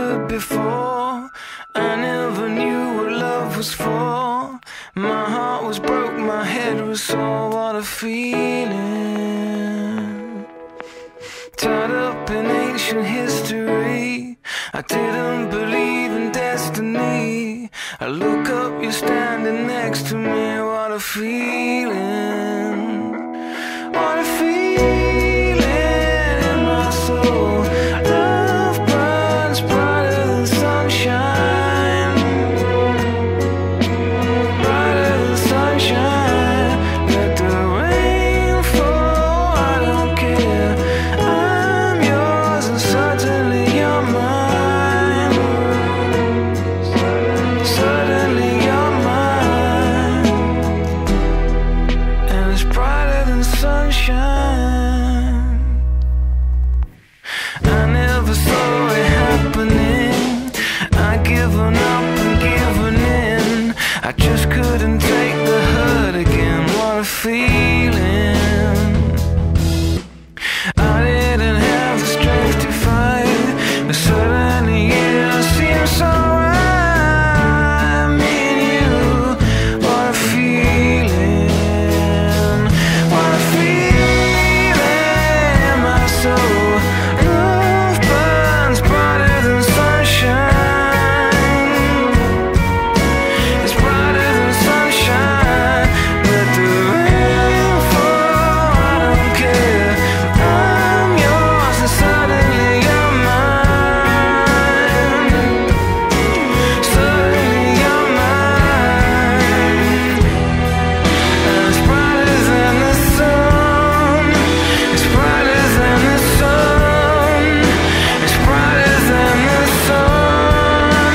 understood before. I never knew what love was for. My heart was broke, my head was sore. What a feeling. Tied up in ancient history, I didn't believe in destiny. I look up, you're standing next to me. What a feeling. What a feeling in my soul. Love burns brighter than sunshine, brighter than sunshine. Let the rain fall, I don't care. I'm yours and suddenly you're mine. Suddenly you're mine. And it's brighter than sunshine. I never saw it happening. I'd given up and given in. I just couldn't take the hurt again. What a feeling. I didn't have the strength to fight, but suddenly it seems so right. Me and you. What a feeling. What a feeling in my soul. Love burns brighter than sunshine. It's brighter than sunshine. Let the rain fall, I don't care. I'm yours and suddenly you're mine. Suddenly you're mine. And it's brighter than the sun. It's brighter than the sun. It's brighter than the sun.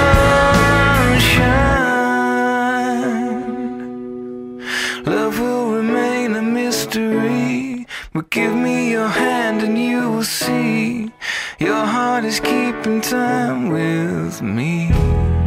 Sunshine. Love will remain a mystery, but give me your hand and you will see. Your heart is keeping time with me.